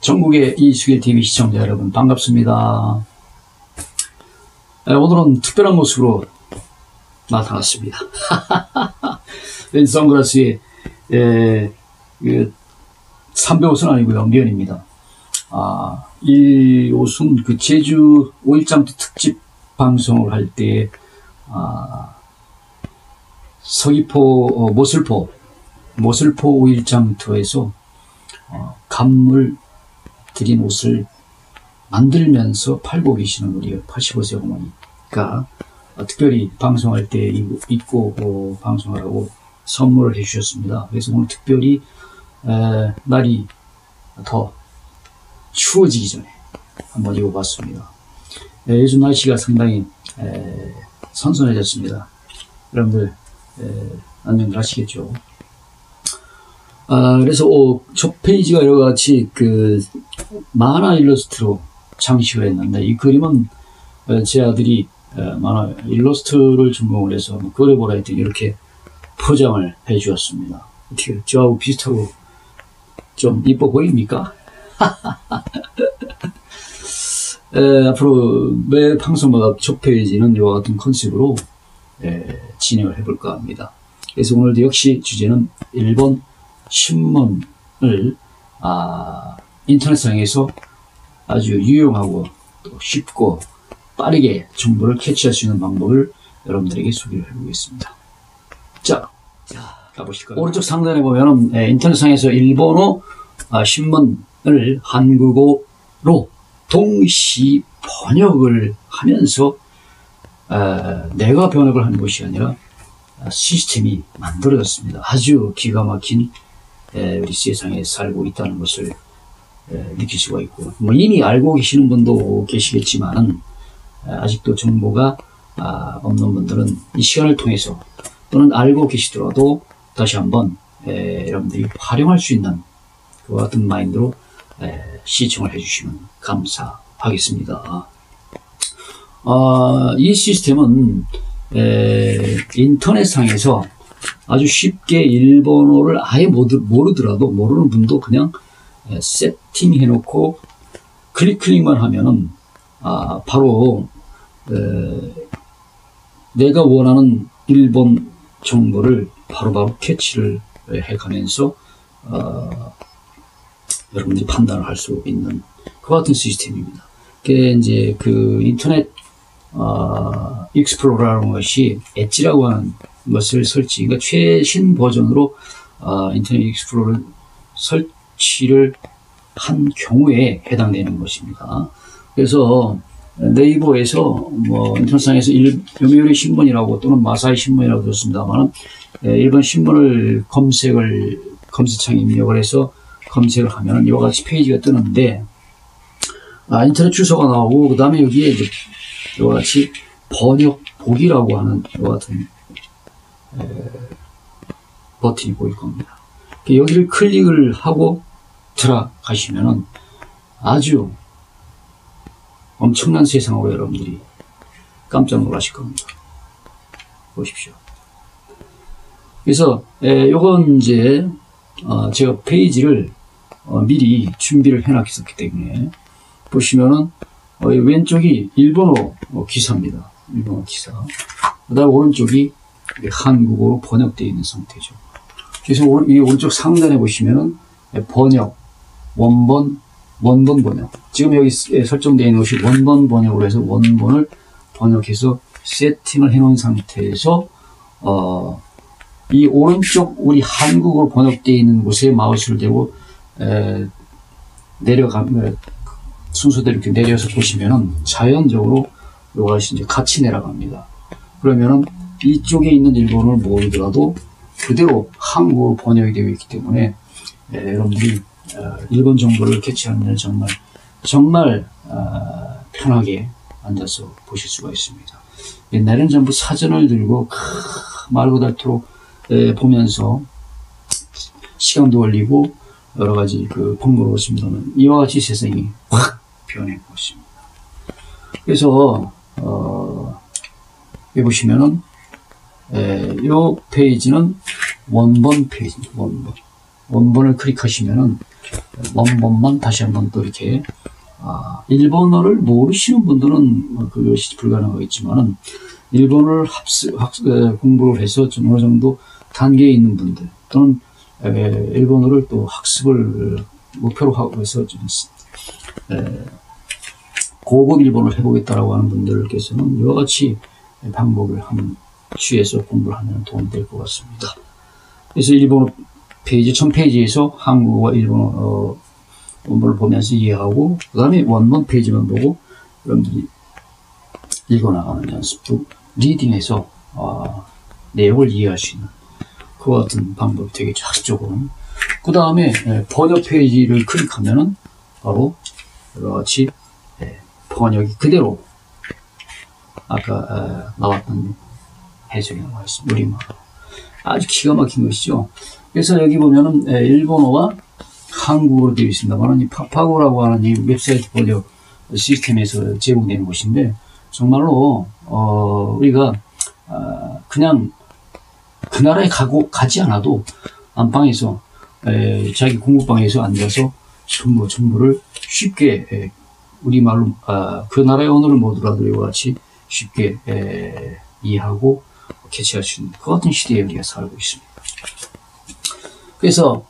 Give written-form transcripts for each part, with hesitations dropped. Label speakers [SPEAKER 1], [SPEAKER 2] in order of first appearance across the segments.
[SPEAKER 1] 전국의 이수길TV 시청자 여러분 반갑습니다. 오늘은 특별한 모습으로 나타났습니다. 렌즈 선글라스에 삼배 옷은 아니고요, 면입니다. 이 옷은 그 제주 5.13 특집 방송을 할 때 서귀포 모슬포 5.13 투어에서 감물 드린 옷을 만들면서 팔고 계시는 우리 85세 어머니가 특별히 방송할 때 입고 방송하라고 선물을 해주셨습니다. 그래서 오늘 특별히 날이 더 추워지기 전에 한번 입어봤습니다. 요즘 날씨가 상당히 선선해졌습니다. 여러분들 안녕들 하시겠죠. 그래서 첫 페이지가 여러가지 그 만화 일러스트로 장식을 했는데, 이 그림은 제 아들이 만화 일러스트를 전공을 해서 그려보라 했더니 이렇게 포장을 해 주었습니다. 어떻게 저하고 비슷하고 좀 이뻐 보입니까? 앞으로 매 방송마다 첫 페이지는 이와 같은 컨셉으로 진행을 해볼까 합니다. 그래서 오늘도 역시 주제는 일본 신문을 인터넷상에서 아주 유용하고 또 쉽고 빠르게 정보를 캐치할 수 있는 방법을 여러분들에게 소개를 해보겠습니다. 자, 가보실까요? 오른쪽 상단에 보면 인터넷상에서 일본어 신문을 한국어로 동시 번역을 하면서 내가 번역을 하는 것이 아니라 시스템이 만들어졌습니다. 아주 기가 막힌 우리 세상에 살고 있다는 것을 느낄 수가 있고, 이미 알고 계시는 분도 계시겠지만 아직도 정보가 없는 분들은 이 시간을 통해서 또는 알고 계시더라도 다시 한번 여러분들이 활용할 수 있는 그와 같은 마인드로 시청을 해주시면 감사하겠습니다. 이 시스템은 인터넷상에서 아주 쉽게 일본어를 아예 모르더라도, 모르는 분도 그냥 세팅해 놓고 클릭만 하면은 바로 내가 원하는 일본 정보를 바로바로 캐치를 해가면서 여러분들이 판단을 할 수 있는 그 같은 시스템입니다. 그게 이제 그 인터넷 익스플로러라는 것이 엣지라고 하는 것을 그러니까 최신 버전으로 인터넷 익스플로러 설치를 한 경우에 해당되는 것입니다. 그래서 네이버에서 인터넷상에서 요미우리 신문이라고 또는 마사이 신문이라고 들었습니다만, 일본 신문을 검색창에 입력을 해서 검색을 하면 이와 같이 페이지가 뜨는데, 인터넷 주소가 나오고, 그 다음에 여기에 이제 이와 같이 번역 보기라고 하는 이와 같은 버튼이 보일 겁니다. 여기를 클릭을 하고 들어가시면은 아주 엄청난 세상으로 여러분들이 깜짝 놀라실 겁니다. 보십시오. 그래서 요건 이제 제가 페이지를 미리 준비를 해놨기 때문에 보시면은 왼쪽이 일본어 기사입니다. 일본어 기사. 그 다음 오른쪽이 한국어로 번역되어 있는 상태죠. 그래서 이 오른쪽 상단에 보시면은 번역, 원본 번역. 지금 여기 설정되어 있는 것이 원본 번역으로 해서 원본을 번역해서 세팅을 해 놓은 상태에서 이 오른쪽 우리 한국어로 번역되어 있는 곳에 마우스를 대고 순서대로 이렇게 내려서 보시면은 자연적으로 요것이 이제 같이 내려갑니다. 그러면은 이쪽에 있는 일본어를 모르더라도 그대로 한국어로 번역이 되어 있기 때문에 여러분들이 일본 정보를 캐치하는 데는 정말 편하게 앉아서 보실 수가 있습니다. 옛날에는 전부 사전을 들고 말고 닳도록 보면서 시간도 걸리고 여러가지 번거로웠습니다만, 이와 같이 세상이 확 변해고 있습니다. 그래서 여기 보시면은 이 페이지는 원본 페이지입니다. 원본을 클릭하시면은 원본만 다시 한번 또 이렇게 일본어를 모르시는 분들은 그것이 불가능하겠지만은 일본어를 공부를 해서 좀 어느 정도 단계에 있는 분들 또는 일본어를 또 학습을 목표로 하고 해서 좀 고급 일본어를 해보겠다라고 하는 분들께서는 이와 같이 방법을 한번 취해서 공부를 하면 도움이 될 것 같습니다. 그래서 일본어 페이지 1000페이지에서 한국어와 일본어 원본을 보면서 이해하고 그 다음에 원본 페이지만 보고 여러분들이 읽어나가는 연습도 리딩해서 내용을 이해할 수 있는 그와 같은 방법이 되겠죠. 학습적으로는. 그 다음에 번역 페이지를 클릭하면은 바로 여러 가지 번역이 그대로 아까 나왔던 해석이 나와 있습니다. 우리말 아주 기가 막힌 것이죠. 그래서 여기 보면은 일본어와 한국어로 되어 있습니다만 이 파파고라고 하는 이 웹사이트 번역 시스템에서 제공되는 것인데 정말로 우리가 그냥 그 나라에 가지 않아도 안방에서 자기 공부방에서 앉아서 전부를 쉽게 우리말로 그 나라의 언어를 모두라도 이와 같이 쉽게 이해하고 캐치할 수 있는 그 같은 시대에 우리가 살고 있습니다. 그래서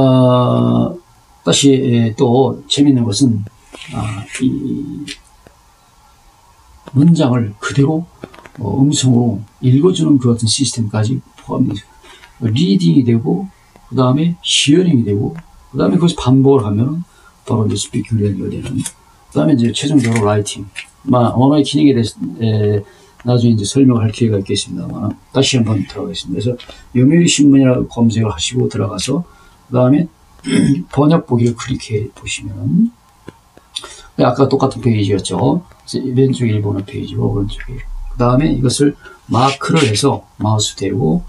[SPEAKER 1] 다시 또 재미있는 것은 이 문장을 그대로 음성으로 읽어주는 그 같은 시스템까지 포함되어 리딩이 되고 그 다음에 히어링이 되고 그 다음에 그것을 반복을 하면 바로 이제 스피킹 연결 되는 그 다음에 이제 최종적으로 라이팅 언어의 기능에 대해서 나중에 이제 설명을 할 기회가 있겠습니다만 다시 한번 들어가겠습니다. 그래서 요미우리 신문이라고 검색을 하시고 들어가서 그 다음에 번역 보기를 클릭해 보시면 아까 똑같은 페이지였죠. 왼쪽에 일본어 페이지고 오른쪽에 그 다음에 이것을 마크를 해서 마우스 대고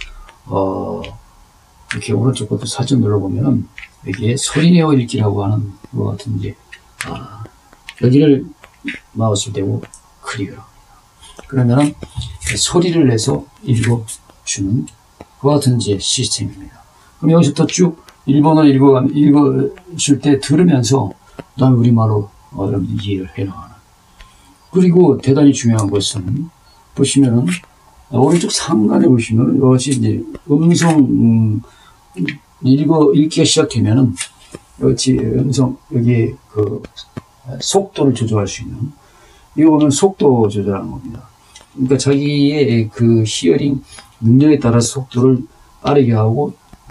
[SPEAKER 1] 이렇게 오른쪽 것도 살짝 눌러보면은 여기에 소리내어 읽기라고 하는 것 같은 이제 여기를 마우스 대고 클릭을 합니다. 그러면은 소리를 내서 읽어주는 그와 같은 이제 시스템입니다. 그럼 여기서부터 쭉 일본어를 읽어줄 때 들으면서 그 다음에 우리말로 여러분들 이해를 해나가는. 그리고 대단히 중요한 것은 보시면은 오른쪽 상단에 보시면은 이것이 이제 음성 읽기가 시작되면은 여기 음성 여기에 그 속도를 조절할 수 있는 이거 보면 속도 조절하는 겁니다. 그러니까 자기의 그 히어링 능력에 따라서 속도를 빠르게 하고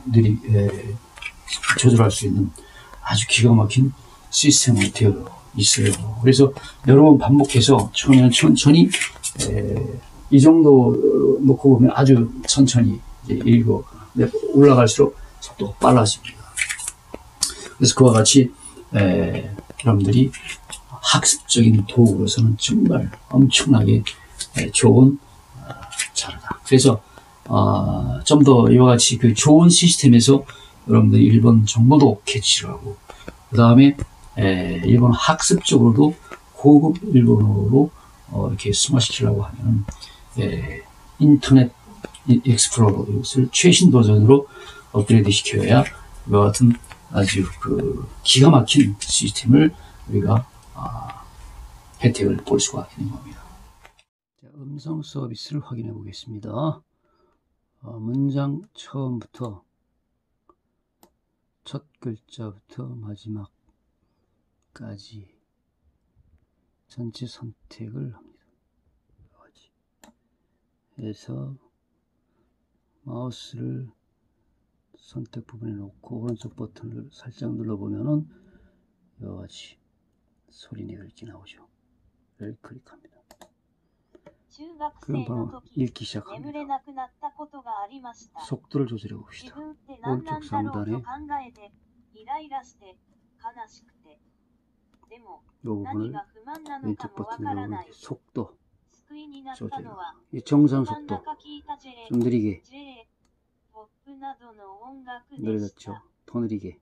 [SPEAKER 1] 조절할 수 있는 아주 기가 막힌 시스템이 되어 있어요. 그래서 여러 번 반복해서 처음에는 천천히 이 정도 놓고 보면 아주 천천히 읽어 올라갈수록 속도가 빨라집니다. 그래서 그와 같이 여러분들이 학습적인 도구로서는 정말 엄청나게 좋은 자료다. 그래서 좀 더 이와 같이 그 좋은 시스템에서 여러분들이 일본 정보도 캐치를 하고 그 다음에 일본 학습적으로도 고급 일본어로 이렇게 승화시키려고 하면 인터넷 익스플로러를 최신 버전으로 업그레이드 시켜야 이와 같은 아주 그 기가 막힌 시스템을 우리가 혜택을 볼 수가 있는 겁니다. 자, 음성 서비스를 확인해 보겠습니다. 문장 처음부터 첫 글자부터 마지막까지 전체 선택을 합니다. 그래서 마우스를 선택 부분에 놓고 오른쪽 버튼을 살짝 눌러보면은 이와 같이 소리내어 읽기 나오죠. 를 클릭합니다. 그럼 바로 읽기 시작합니다. 속도를 조절해 봅시다. 오른쪽 상단에 이 부분을 왼쪽 버튼으로 속도 조절. 이 정상 속도 좀 느리게 느려졌죠. 더 느리게.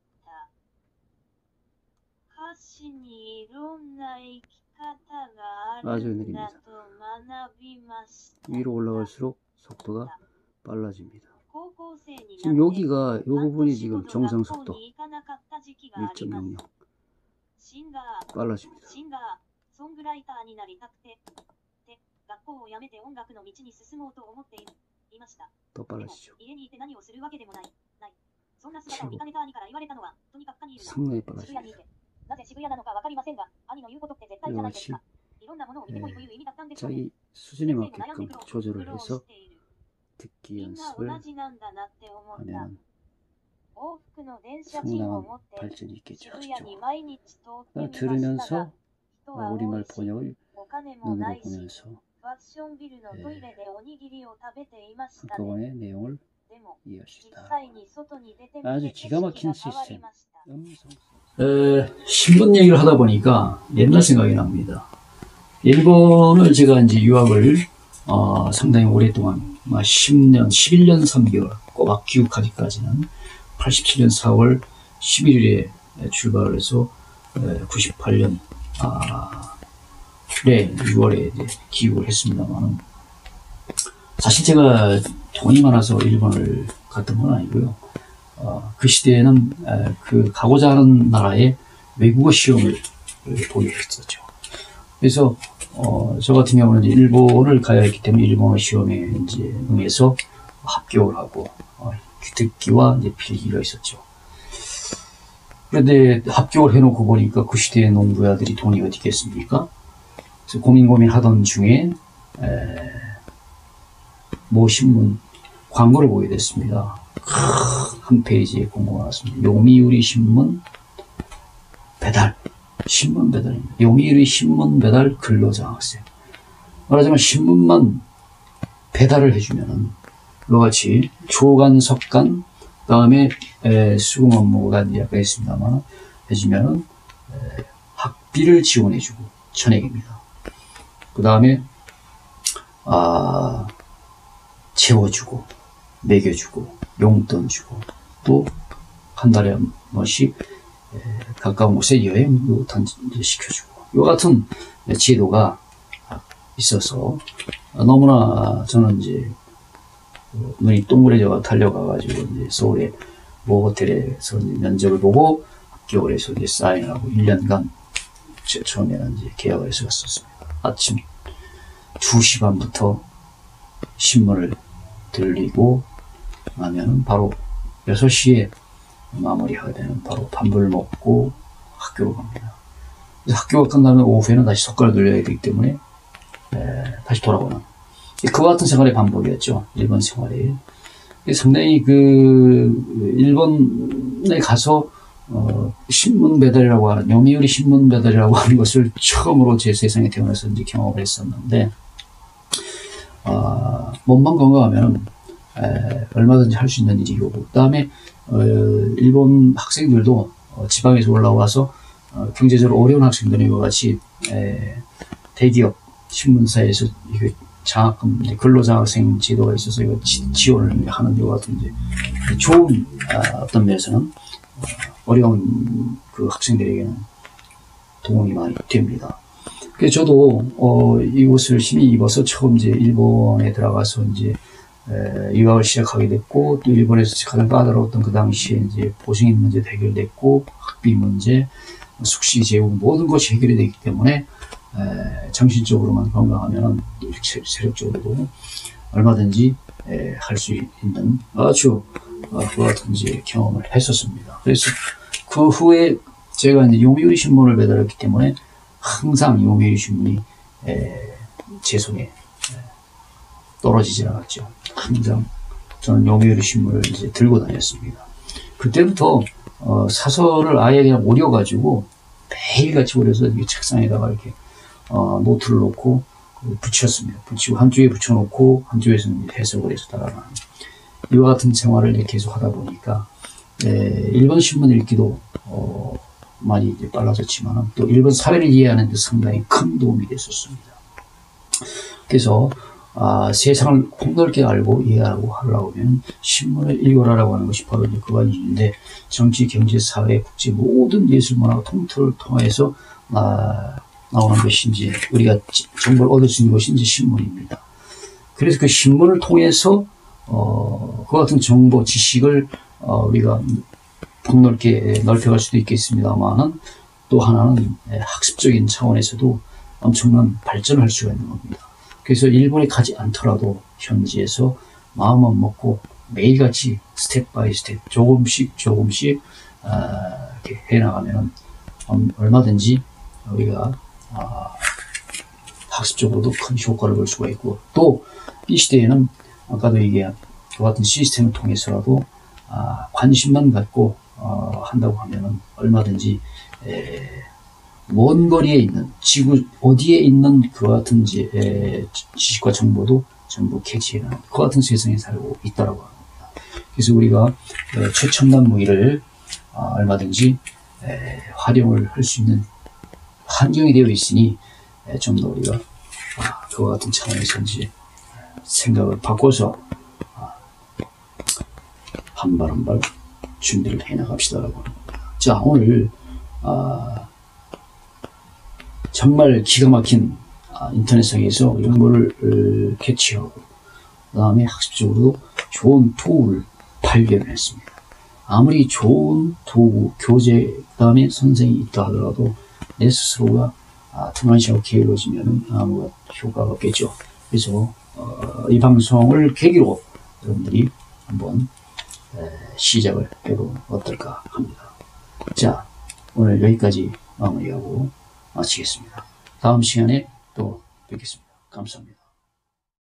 [SPEAKER 1] 아주 느립니다. 위로 올라갈수록 속도가 빨라집니다. 지금 여기가 이 부분이 지금 정상 속도 1.00 빨라집니다. 더 빨라지죠. 최고. 상당히 빨라집니다. 이것이 자기 수준에 맞게끔 조절을 해서 듣기 연습을 하면 상당한 발전이 있겠죠. 들으면서 우리말 번역을 눈으로 보면서 한꺼번에 내용을 이해할 수 있다. 아주 기가 막힌 시스템. 신분 얘기를 하다 보니까 옛날 생각이 납니다. 일본을 제가 이제 유학을 상당히 오랫동안 10년, 11년 3개월 꼬박 귀국하기까지는 87년 4월 11일에 출발을 해서 98년 6월에 이제 귀국을 했습니다만, 사실 제가 돈이 많아서 일본을 갔던 건 아니고요. 그 시대에는 그 가고자 하는 나라의 외국어 시험을 보게 했었죠. 그래서 저 같은 경우는 이제 일본을 가야 했기 때문에 일본어 시험에 이제 응해서 합격을 하고 듣기와 이제 필기가 있었죠. 그런데 합격을 해놓고 보니까 그 시대의 농부야들이 돈이 어디 있겠습니까? 그래서 고민하던 중에 모 신문 광고를 보게 됐습니다. 한 페이지에 공고가 나왔습니다. 요미우리 신문 배달. 신문 배달입니다. 요미우리 신문 배달 근로장학생. 말하자면 신문만 배달을 해주면은 이와 같이 조간, 석간, 다음에 수공 업무가 약간 있습니다만 해주면은 학비를 지원해주고 1000엔입니다. 그 다음에 채워주고 먹여주고 용돈 주고 또 한 달에 한 번씩 가까운 곳에 여행도 시켜주고 이 같은 제도가 있어서 너무나 저는 이제 눈이 동그래져 달려가가지고 이제 서울에 모 호텔에서 이제 면접을 보고 합격을 해서 이제 사인하고 1년간 처음에는 이제 계약을 해서 갔었습니다. 아침 2시 반부터 신문을 들리고 나면은 바로 6시에 마무리하게 되는 바로 밥을 먹고 학교로 갑니다. 그래서 학교가 끝나면 오후에는 다시 석가를 돌려야 되기 때문에 다시 돌아오는 그와 같은 생활의 반복이었죠. 일본 생활이. 상당히 일본에 가서 신문 배달이라고 하는 요미우리 신문 배달이라고 하는 것을 처음으로 제 세상에 태어나서 이제 경험을 했었는데 몸만 건강하면 얼마든지 할 수 있는 일이고, 그 다음에 일본 학생들도 지방에서 올라와서 경제적으로 어려운 학생들이 이와 같이 대기업 신문사에서 장학금, 근로장학생 제도가 있어서 이거 지원을 하는 이와 같은 이제 좋은 어떤 면에서는 어려운 그 학생들에게는 도움이 많이 됩니다. 그래서 저도 이것을 힘이 입어서 처음 이제 일본에 들어가서 이제 유학을 시작하게 됐고, 또 일본에서 가장 까다로웠던 그 당시에 이제 보증인 문제도 해결됐고, 학비 문제, 숙식 제공 모든 것이 해결이 되기 때문에 정신적으로만 건강하면 이렇게 세력적으로도 얼마든지 할 수 있는 아주 그와 같은 이제 경험을 했었습니다. 그래서 그 후에 제가 이제 요미우리 신문을 배달했기 때문에 항상 요미우리 신문이 제 손에 떨어지질 않았죠. 항상 저는 요미우리 신문을 이제 들고 다녔습니다. 그때부터 사설을 아예 그냥 오려가지고 매일같이 오려서 책상에다가 이렇게 노트를 놓고 붙였습니다. 붙이고 한쪽에 붙여놓고 한쪽에서는 해석을 해서 따라가는 이와 같은 생활을 이제 계속 하다 보니까 일본 신문 읽기도 많이 이제 빨라졌지만 또 일본 사회를 이해하는 데 상당히 큰 도움이 됐었습니다. 그래서 세상을 폭넓게 알고 이해하고 하려고 하면 신문을 읽어라라고 하는 것이 바로 이제 그가 이유인데, 정치, 경제, 사회, 국제 모든 예술, 문화 통틀을 통해서 나오는 것이 이제 우리가 정보를 얻을 수 있는 것이 이제 신문입니다. 그래서 그 신문을 통해서 그와 같은 정보, 지식을 우리가 폭넓게 넓혀갈 수도 있겠습니다만은 또 하나는 학습적인 차원에서도 엄청난 발전을 할 수가 있는 겁니다. 그래서 일본에 가지 않더라도 현지에서 마음만 먹고 매일같이 스텝 바이 스텝 조금씩 이렇게 해나가면 얼마든지 우리가 학습적으로도 큰 효과를 볼 수가 있고, 또 이 시대에는 아까도 얘기한 그 같은 시스템을 통해서라도 관심만 갖고 한다고 하면은 얼마든지 먼 거리에 있는 지구 어디에 있는 그 같은 지식과 정보도 전부 캐치해내는 그 같은 세상에 살고 있다라고 합니다. 그래서 우리가 최첨단 무기를 얼마든지 활용을 할 수 있는 환경이 되어 있으니 좀 더 우리가 그와 같은 차원에서 이제 생각을 바꿔서 한 발 한 발 준비를 해나갑시다라고 합니다. 자, 오늘 정말 기가 막힌 인터넷상에서 이런 거를 캐치하고 그 다음에 학습적으로도 좋은 도구를 발견했습니다. 아무리 좋은 도구, 교재, 그 다음에 선생이 있다 하더라도 내 스스로가 등한시하고 게을러지면 아무 효과가 없겠죠. 그래서 이 방송을 계기로 여러분들이 한번 시작을 해보면 어떨까 합니다. 자, 오늘 여기까지 마무리하고 마치겠습니다. 다음 시간에 또 뵙겠습니다. 감사합니다.